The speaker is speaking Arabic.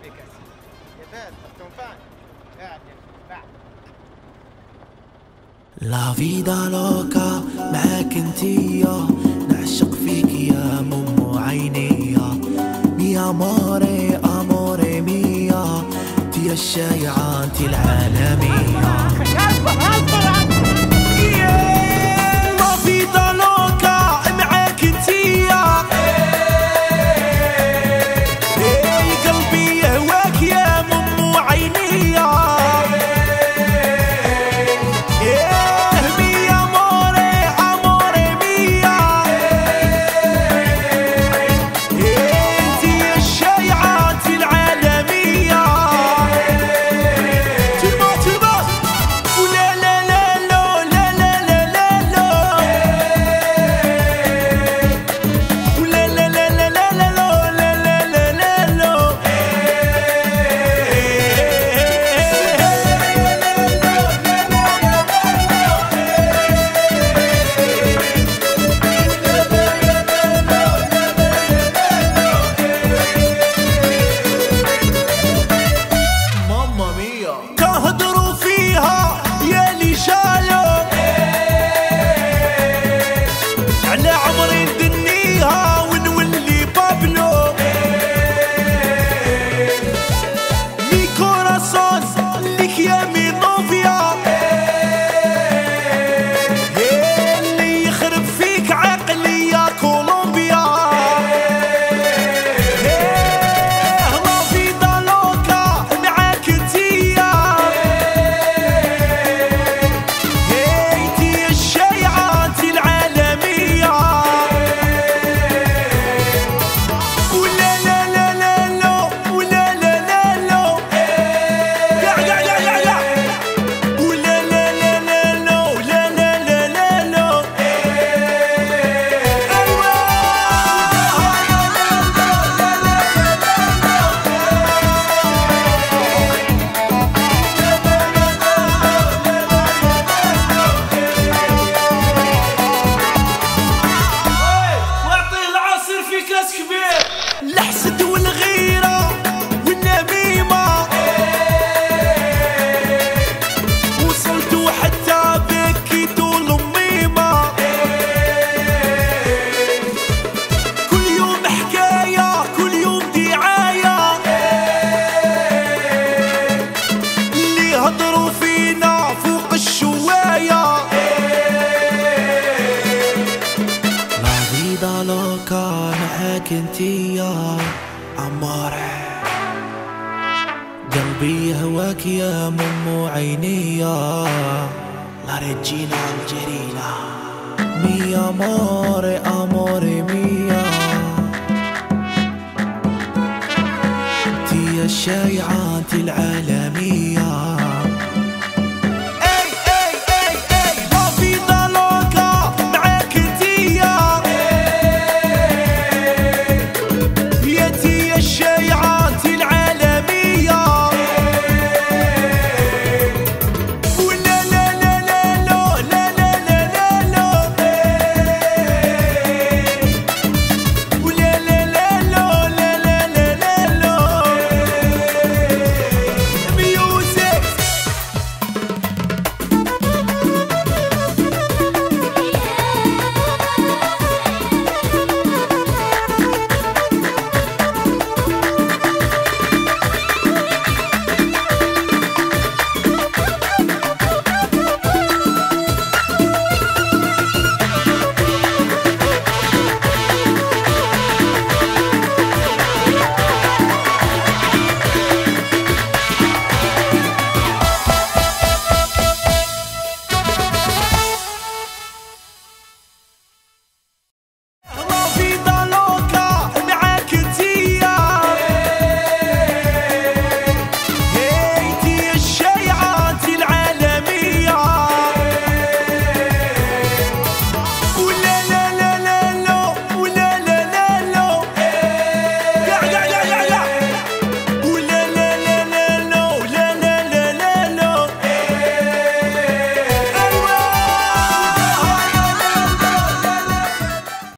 لا فيدا لوكا معاك انتيا، نعشق فيك يا ممو عينيا، ميا موري اموري ميا، تي الشايعة انتي العالمية. لا فيدا لوكا معاك انتيا، قلبي يهواك يا ممو عينيا. الحسد والغيرة والنميمة وصلتوا حتى بكيتوا الأميمة، كل يوم حكاية كل يوم دعاية، اللي هضروا فينا فوق الشواية. لا فيدا لوكا معاك انتيا عمارة، قلبي هواك يا ممو عينيا. لا رجينا الجرينا ميا اموري اموري ميا، تي الشايعة انتي العالمية.